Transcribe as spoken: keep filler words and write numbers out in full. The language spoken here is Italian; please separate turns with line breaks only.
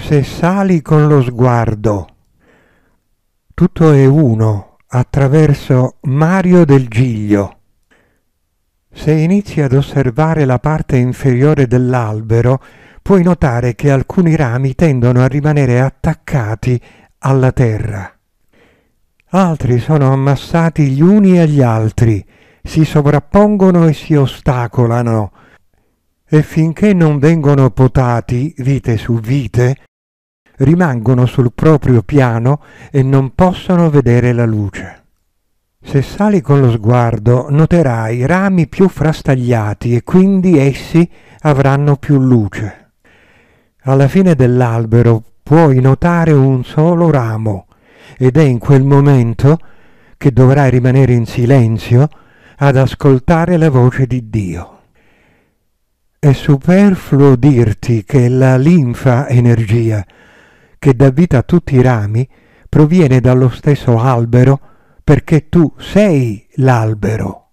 Se sali con lo sguardo. Tutto è uno attraverso Mario del Giglio. Se inizi ad osservare la parte inferiore dell'albero, puoi notare che alcuni rami tendono a rimanere attaccati alla terra. Altri sono ammassati gli uni agli altri, si sovrappongono e si ostacolano, e finché non vengono potati, vite su vite, rimangono sul proprio piano e non possono vedere la luce. Se sali con lo sguardo, noterai rami più frastagliati e quindi essi avranno più luce. Alla fine dell'albero puoi notare un solo ramo ed è in quel momento che dovrai rimanere in silenzio ad ascoltare la voce di Dio. È superfluo dirti che la linfa energia che dà vita a tutti i rami proviene dallo stesso albero perché tu sei l'albero.